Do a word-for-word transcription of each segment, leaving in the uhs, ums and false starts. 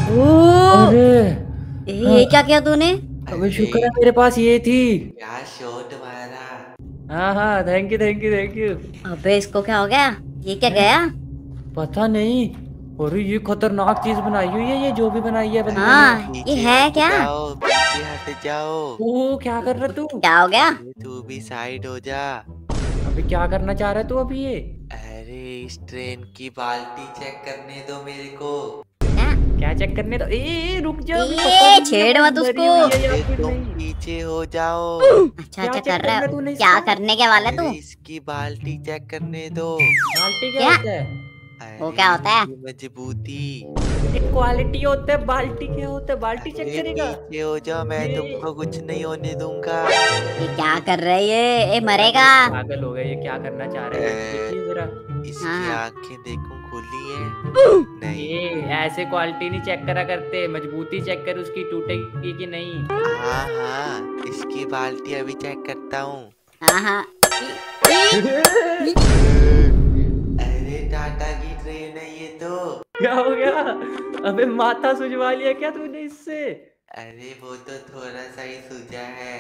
ओ, अरे ये क्या किया तूने? अबे शुक्र है मेरे पास ये थी। क्या शॉट मारा। हाँ हाँ, thank you thank you thank you. अबे इसको क्या हो गया? ये क्या हैं? गया? पता नहीं। अरे ये खतरनाक चीज बनाई हुई है, ये जो भी बनाई है बंदे ने। हाँ, ये पीछे है हट क्या? जाओ, पीछे हट जाओ। ओ क्या कर रहा तू? क्या हो गया? अरे तू भी साइड हो जा। अबे क्या करना चाह रहा है तू अभी ये? अरे इस ट्रेन की बाल्टी चेक करने दो मेरे को। क्या? क्या चेक करने तो? ए, ए रुक जा, अभी पता ये नहीं है छेड़ वो मत मरी उसको। हुई है या अरे फिर तुम नहीं। पीछे हो जाओ। अच्छा क्या अच्छा चेक कर रहा करना है। तूने क्या इसका? करने के वाला है अरे तू? इसकी बाल्टी चेक करने दो। बाल्टी क्या क्या? होता है? वो अरे क्या होता है? इसकी मजबूती। एक क्वालिटी होता है, बाल्टी क्या होता है? बाल्टी चेक अरे करेगा? पीछे हो जाओ, मैं ये तुमको कुछ नहीं होने दूंगा। ये क्या कर रहा है ये? ए पता मरेगा। नहीं, पागल हो गया, ये क्या करना चाह रहा है? अ, देखिए जरा। इसकी हाँ। आंखें देखूं खुली है? नहीं। ये ऐसे क्वालिटी नहीं चेक करा करते, मजबूती चेक कर उसकी, टूटेगी कि नहीं। हाँ हाँ, इसकी बाल्टी अभी चेक करता हूँ। हाँ हाँ। अरे टाटा की ट्रेन है ये तो। क्या हो गया? अबे माथा सुजवा लिया क्या तूने इससे? अरे वो तो थोड़ा सा ही सूझा है।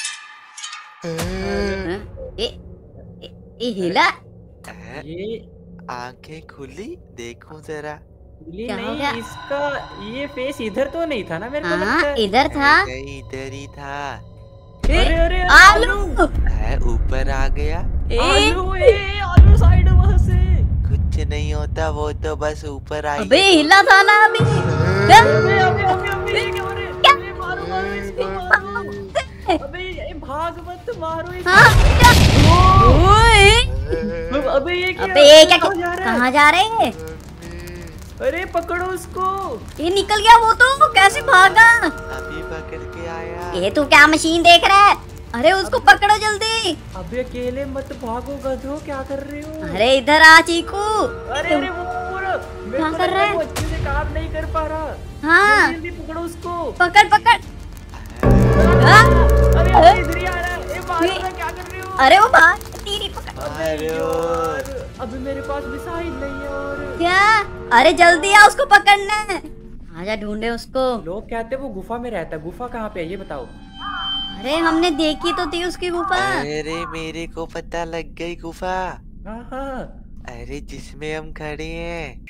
अरे हाँ? ए, ए, ए हिला? अ, ये आंखें खुली, देखूं जरा। खुली क्या हो नहीं, गया? इसका ये फेस इधर तो नहीं था ना, मेरे को हाँ लगता है। इधर था। अरे नहीं, इधर ही था। ए, अरे अरे आलू। है ऊपर आ गया। ए, आलू, ए आलू साइड वहां से। कुछ नहीं होता, वो तो बस ऊपर आई अबे है। हिला था ना अभी। अबे अबे अबे अबे ये क्या हो रहा है? क्या? अबे मारो मारो इसको, मारो। अबे ये भाग मत, मारो इसको। हाँ, क्या? ओए, अबे ये क्या? अबे ये क्या? कहाँ जा रहा है? कहाँ जा रहे हैं? अरे पकड़ो उसको। ये निकल गया वो तो, कैसे भागा? अभी पकड़ के आया। ये तू क्या मशीन देख रहा है? अरे उसको पकड़ो जल्दी। अबे अकेले मत भागो गधो, क्या कर रहे हो? अरे इधर आ चीकू। अरे अरे वो पूरा मेरे क्या को कर लग रहा है? वो अच्छे से काम नहीं कर पा रहा। हाँ। जल्दी जल्दी पकड़ो उसको। पकड़ पकड़। हाँ? अरे अरे इधर ही आ रहा है। ए मारो ना, क्या कर रहे हो? अरे वो भाग, तीरी पकड़। अरे यार, अभी मेरे पास मिसाइल नहीं है और क्या? अरे जल्दी आ उसको पकड़ना। आजा ढूंढे उसको। लोग कहते हैं वो गुफा में रहता है। गुफा कहाँ पे है ये बताओ? अरे हमने देखी तो थी उसकी गुफा। अरे मेरे को पता लग गई गुफा। हाँ हाँ। अरे जिसमें हम खड़े हैं।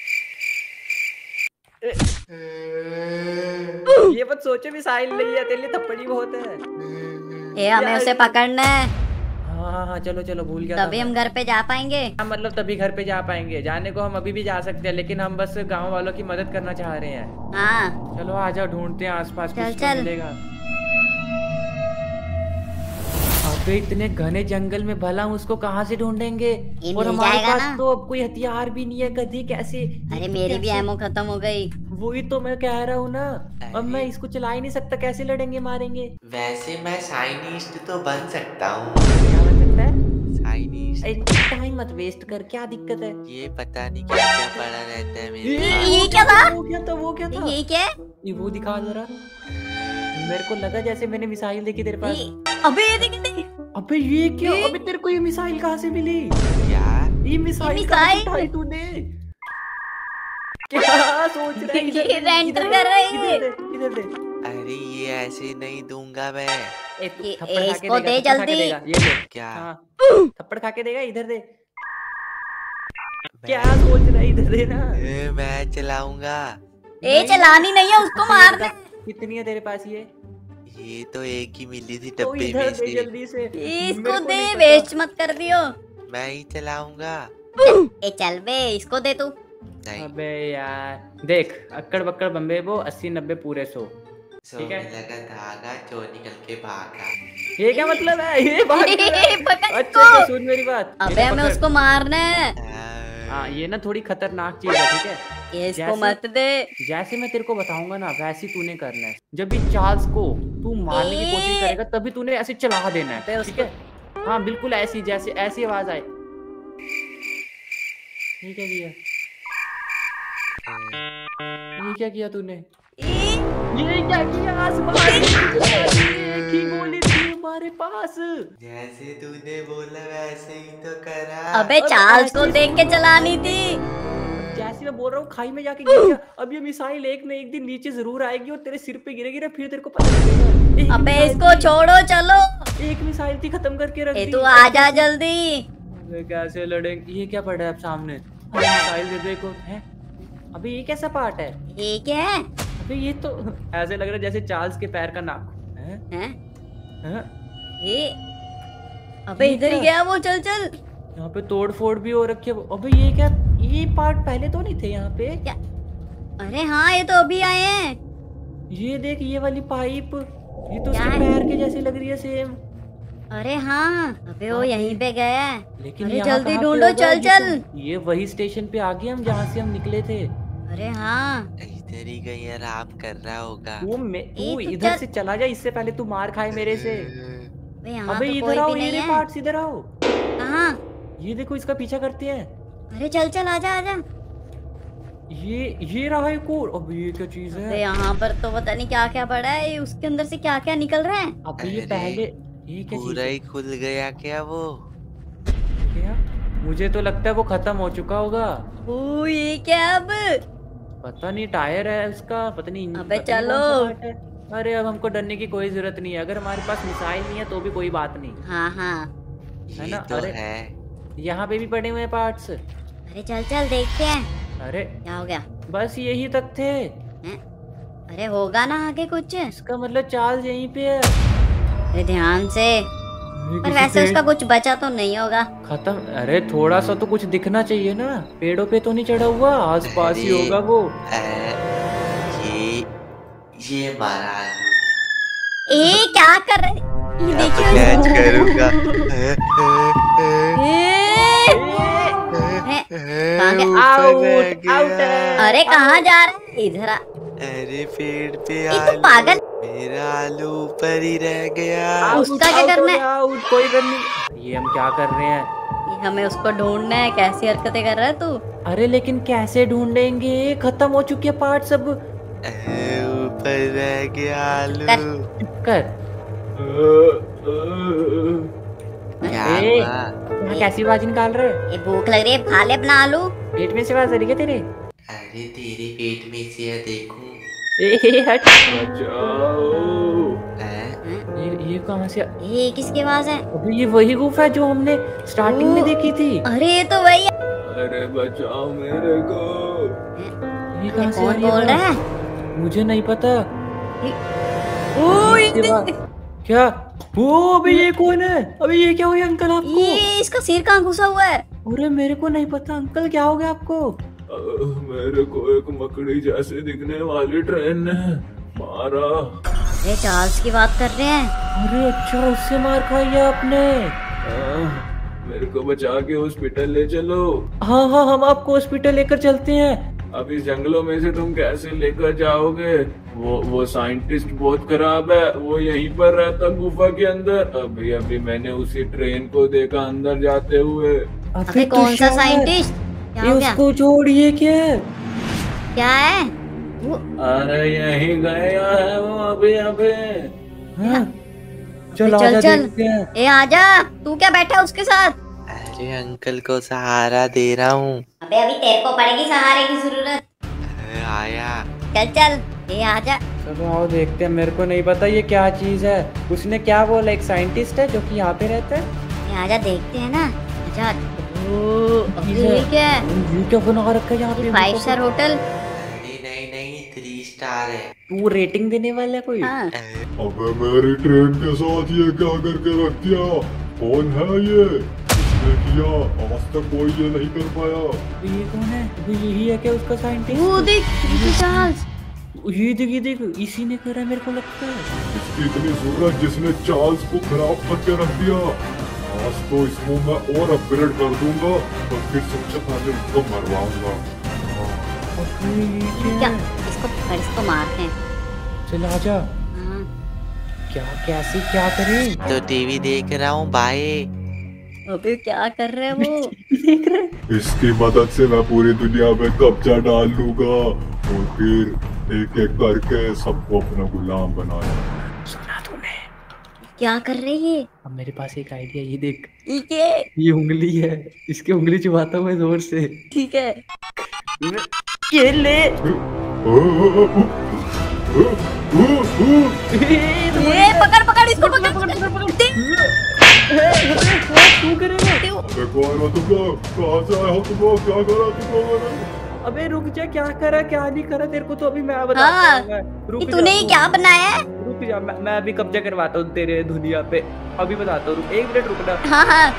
ये मत सोचो मिसाइल नहीं है, तेरे लिए थप्पड़ी बहुत है। ये हमें यार, उसे पकड़ना है, हाँ हाँ हाँ, चलो चलो, भूल गया था तभी मैं। हम घर पे जा पाएंगे। हाँ, मतलब तभी घर पे जा पाएंगे। जाने को हम अभी भी जा सकते हैं, लेकिन हम बस गांव वालों की मदद करना चाह रहे हैं। हाँ चलो आ जाओ, ढूंढते हैं आसपास, चल, कुछ तो चल। मिलेगा। अबे इतने घने जंगल में भला उसको कहाँ से ढूंढेंगे? ये और मिल हमारे जाएगा पास ना। तो अब कोई हथियार भी नहीं है, गधी कैसे? अरे मेरी भी कैसे? एमो खत्म हो गई। वही तो मैं कह रहा हूँ ना। अब मैं अरे। इसको चला ही नहीं सकता, कैसे लड़ेंगे मारेंगे? वैसे मैं साइनिस्ट तो बन सकता हूँ। क्या बन सकता है? साइनिस्ट। टाइम मत वेस्ट कर, क्या दिक्कत है? ये पता नहीं क्या क्या पड़ा रहता है मेरे ये- पास। ये क्या था? वो क्या था? वो क्या था? ये क्या है? ये वो दिखा जरा। मेरे को लगा जैसे मैंने मिसाइल देखी तेरे पास। ये- अबे ये देख देख। अबे ये क्या? ये- अबे तेरे को ये मिसाइल कहाँ से मिली? क्या? ये मिसाइल कहाँ से मिसाइल? उठाई तूने? क्या सोच रहा है? इधर ये दे, रेंट इधर कर दे, रहे हैं। इधर दे, इधर दे। अरे ये ऐसे नहीं दूंगा मैं। ए, तू ये- थप्पड़ खा के इसको देगा, दे थप्पड़ खा के जल्दी। देगा, ये ले। क्या? हाँ, थप्पड़ खा के देगा, इधर दे। क्या सोच रहा है? इधर दे ना। ए, मैं चलाऊंगा। ए चलानी नहीं है, उसको मारना है। कितनी है तेरे पास ये? ये तो एक ही मिली थी तो डब्बे इधर में दे से। जल्दी से। इसको मेरे को दे, नहीं पता। वेस्ट मत कर दियो। मैं ही चलाऊंगा। ए चल बे, इसको दे तू। नहीं, अबे यार देख, अक्कड़ बक्कड़ बम्बे वो अस्सी नब्बे पूरे सौ। सो ठीक है। में लगा धागा, चोर निकल के भागा। ये क्या मतलब है? ये भाग रहा है। पकड़ अच्छा इसको। अच्छा, सुन मेरी बात। अबे ये हमें पकड़। उसको मारना है। हाँ, ये ना थोड़ी खतरनाक चीज है, ठीक है? ये इसको जैसे- मत दे। जैसे मैं तेरे को बताऊंगा ना, वैसे ही तूने करना है। जब भी चार्ल्स को तू मारने की कोशिश ए! करेगा, तभी तूने ऐसे चला देना अबे है, उसको- ठीक है? हाँ बिल्कुल ऐसी, जैसे ऐसी आवाज आए। ये क्या किया? ये क्या किया तूने? ए, ये क्या किया? आसमान एक ही गोली थी हमारे पास। जैसे तूने बोला वैसे ही तो करा। अबे अब चार्ल्स को ऐसे देख के चलानी थी। जैसे मैं बोल रहा हूँ खाई में जाके गिर गया। अब ये मिसाइल एक न एक दिन नीचे जरूर आएगी और तेरे सिर पे गिरेगी ना, फिर तेरे को पता चलेगा। एक अबे मिसाइल इसको थी, छोड़ो, चलो। एक मिसाइल थी, खत्म करके रख ए दी। तू आजा जल्दी। अबे कैसे लड़ेंगे? ये क्या पड़ा है अब सामने? अरे मिसाइल दे दो एक और। हैं? अबे ये कैसा पार्ट है? ये क्या है? अबे ये तो ऐसे लग रहा है जैसे चार्ल्स के पैर का नाखून है। हैं? हैं? ये अबे ये इधर ही क्या? गया वो, चल चल। यहाँ पे तोड़ फोड़ भी हो रखी है। अबे ये क्या? ये पार्ट पहले तो नहीं थे यहाँ पे। क्या? अरे हाँ, ये तो अभी आए हैं। ये देख, ये वाली पाइप, ये तो क्या उसके है? पैर के जैसी लग रही है सेम। अरे हाँ, अबे वो यहीं पे गया है। लेकिन अरे यहाँ जल्दी कहाँ पे ढूंढो, होगा? चल ये चल। तो- ये वही स्टेशन पे आ गए हम जहाँ से हम निकले थे। अरे हाँ, इधर ही कहीं आराम कर रहा होगा। तू मैं ए, तू तू इधर चल। से चला जा, इससे पहले तू मार खाए मेरे से। अबे यहाँ अबे तो इधर कोई आओ, भी ये नहीं रे है। पार्ट्स, इधर आओ। कहाँ? ये देखो, इसका पीछा करते हैं। अरे चल चल, आजा आजा। ये ये रहा एक और। अब ये क्या चीज अबे है? यहाँ पर तो पता नहीं क्या क्या पड़ा है, ये उसके अंदर से क्या क्या निकल रहा है। अब ये अरे, पहले ये क्या चीज पूरा है? ही खुल गया क्या वो? क्या? मुझे तो लगता है वो खत्म हो चुका होगा। ओ ये क्या अब? पता नहीं, टायर है उसका, पता नहीं। अबे पता नहीं चलो। कौन सा part है। अरे अब हमको डरने की कोई जरूरत नहीं है, अगर हमारे पास मिसाइल नहीं है तो भी कोई बात नहीं हाँ हाँ। है ये ना। तो अरे है। यहाँ पे भी पड़े हुए हैं पार्ट्स। अरे चल चल देखते हैं अरे क्या हो गया। बस यही तक थे। हैं? अरे होगा ना आगे कुछ। इसका मतलब चार्ल्स यहीं पे है। अरे ध्यान से। ये पर किसी वैसे पेड़- उसका कुछ बचा तो नहीं होगा। खत्म। अरे थोड़ा सा तो कुछ दिखना चाहिए ना, पेड़ों पे तो नहीं चढ़ा हुआ, आस पास ही अरे, होगा वो। अ, ये ये मारा आलू। ए क्या कर रहे? ये अब देखिए कैच उसको। करूंगा। ए, हैं? कहाँ गया? ऊपर रह आउट, आउट गया। है। अरे कहाँ जा रहा है? इधर आ। अरे पेड़ पे ये तो आलू। पागल। मेरा आलू ऊपर ही रह गया। आउट, उसका क्या आउट करना हो है? गया, आउट, कोई कर नहीं। ये हम क्या कर रहे हैं? ये हमें उसको ढूंढना है। कैसी हरकतें कर रहा है तू? अरे लेकिन कैसे ढूंढेंगे? खत्म हो चुके पार्ट सब। अरे, ऊपर रह गया आलू। कर। क्या ए, हुआ? यहाँ कैसी आवाज निकाल रहे? ये भूख लग रही है, खा ले अपना आलू। पेट में से आवाज आ रही है तेरे? अरे तेरे पेट में से है, देखूं। ए हट। हैं? ये ये कहाँ से? ये किसकी आवाज है? अबे ये वही गुफा है जो हमने स्टार्टिंग में ओ। देखी थी। अरे ये तो वही है। अरे बचाओ मेरे को। ये कहाँ से आ कौन रही है बोल रहा आवाज? है? मुझे नहीं पता। ओ इसके ये बाद- क्या? ओ अबे ये कौन है? अबे ये क्या हो गया अंकल आपको? ये इसका सिर कहाँ घुसा हुआ है? अरे मेरे को नहीं पता अंकल, क्या हो गया आपको? अ, मेरे को एक मकड़ी जैसे दिखने वाली ट्रेन ने मारा। अरे चार्ल्स की बात कर रहे हैं। अरे अच्छा, उससे मार खाई है आपने? आ, मेरे को बचा के हॉस्पिटल ले चलो। हाँ हाँ, हम आपको हॉस्पिटल लेकर चलते हैं। अब इस जंगलों में से तुम कैसे लेकर जाओगे? वो वो साइंटिस्ट बहुत खराब है, वो यहीं पर रहता गुफा के अंदर। अभी अभी मैंने उसी ट्रेन को देखा अंदर जाते हुए। अबे तो कौन सा शायद- साइंटिस्ट? क्या ये हो गया? उसको छोड़िए। क्या? क्या है वो? अरे यहीं गया है वो अभी अभी। हाँ? चल चल, आजा, चल। देखते हैं। ए आजा, तू क्या बैठा है उसके साथ? अरे अंकल को सहारा दे रहा हूँ। अबे अभी तेरे को पड़ेगी सहारे की जरूरत। अरे, आया। चल चल, ए आजा। चलो आओ देखते हैं। मेरे को नहीं पता ये क्या चीज है। उसने क्या बोला? एक साइंटिस्ट है जो कि यहाँ पे रहता है। ए आजा, देखते हैं ना। आजा। ओ, अबे चीज़ है। ये क्या है? ये क्या बना रखा है यहाँ पे? Five star hotel. अरे नहीं नहीं, थ्री स्टार है। तू रेटिंग देने वाला है कोई? हाँ। अबे मेरी ट्रेन के साथ ये क्या करके रख दिया? कौन है ये? किसने किया? आज तक कोई ये नहीं कर पाया। ये कौन है? अबे यही है क्या उसका साइंटिस्ट? वो देख, ये चार्ल्स। ये देख, ये देख, इसी ने करा मेरे को लगता है। इसकी इतनी जरूरत जिसने चार्ल्स को खराब करके रख दिया। आज तो इसको मैं और अपग्रेड कर दूंगा और फिर सबसे पहले इसको मरवाऊंगा। अबे ये क्या क्या? है? इसको पकड़, इसको मारते हैं। चल आजा। हाँ। क्या कैसे क्या करें? तो टीवी देख रहा हूँ, बाय। अबे क्या कर रहे हैं वो? देख रहे? इसकी मदद से मैं पूरी दुनिया में कब्जा डाल लूंगा और फिर एक एक करके सबको अपना गुलाम बनाया। सुना तूने? क्या कर रही है? अब मेरे पास एक आइडिया। ये देख, ठीक है, ये उंगली है, इसकी उंगली चुभाता हूँ मैं जोर से। ठीक है। ये ले। ये पकड़ पकड़ इसको पकड़ पकड़ तू करेगा? अबे कौन हो तुम लोग? कहाँ से आए हो तुम लोग? क्या करा तुम लोगों ने? अबे रुक जा, क्या करा क्या नहीं करा तेरे को तो अभी मैं बताता हाँ, हूँ। मैं रुक ये जा, तूने ये रुक- क्या बनाया है? रुक जा, मैं, मैं अभी कब्जा करवाता हूँ तेरे दुनिया पे, अभी बताता हूँ। रुक एक मिनट रुकना। हाँ हाँ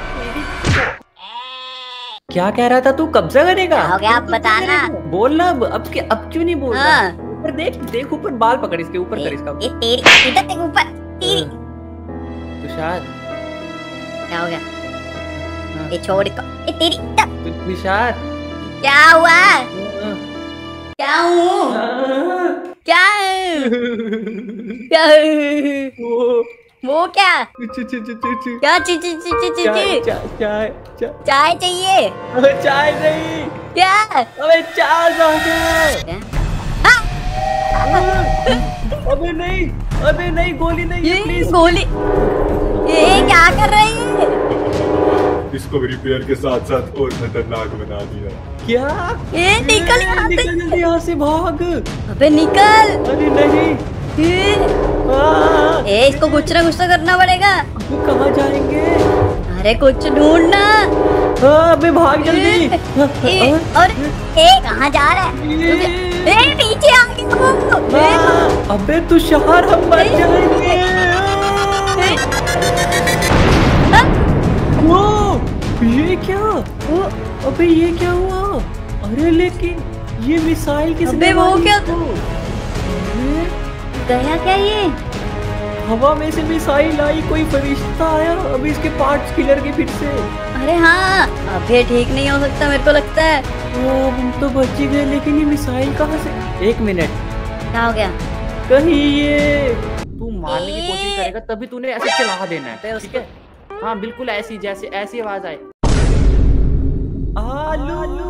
क्या कह रहा था तू? कब्जा करेगा? हो गया, अब बताना। बोलना अब अब क्या, अब क्यों नहीं बोल रहा? हाँ। ऊपर देख देख, ऊपर बाल पकड़, इसके ऊपर कर इसका। ये तेरी इधर देख ऊपर तेरी। तुषार क्या हो गया? हाँ। ये छोड़ इसको। ये तेरी तब तु- तुषार क्या हुआ? हाँ। क्या हूँ? हाँ। क्या है? क्या है? वो वो क्या? ची- ची- ची- ची- ची- क्या ची ची ची ची ची चाय ची? चाय चाय चाय। चाय चाहिए? अबे चाय नहीं, क्या? अबे चाय चाहिए। क्या? अबे नहीं, अबे नहीं, गोली नहीं है, ये प्लीज। गोली, ये क्या कर रही है? इसको रिपेयर के साथ साथ और खतरनाक बना दिया। क्या? ये निकल यहाँ से। निकल जल्दी यहाँ से, भाग। अबे निकल। अरे नहीं। ये हाँ, ए, इसको कुछ ना कुछ तो करना पड़ेगा। अबे कहाँ जाएंगे? अरे कुछ ढूंढना। हाँ, अबे भाग जल्दी। ए, और ए कहाँ जा रहा है? ये- ए पीछे आ गया वो। ए, हाँ, अबे तुषार हम मर जाएंगे। आ, वो ये क्या? वो अबे ये क्या हुआ? अरे लेकिन ये मिसाइल किसने अबे वो मारी क्या? इसको? अरे, गया क्या ये? हवा में से मिसाइल आई, कोई फरिश्ता आया, अभी इसके पार्ट्स किलर के फिर से। अरे हाँ, अब ये ठीक नहीं हो सकता मेरे को लगता है। ओ, हम तो बच ही गए, लेकिन ये मिसाइल कहाँ से? एक मिनट, क्या हो गया? कहीं ये तू मारने की कोशिश करेगा तभी तूने ऐसे चला देना है, ठीक है? हाँ बिल्कुल ऐसी, जैसे ऐसी आवाज आए। आलू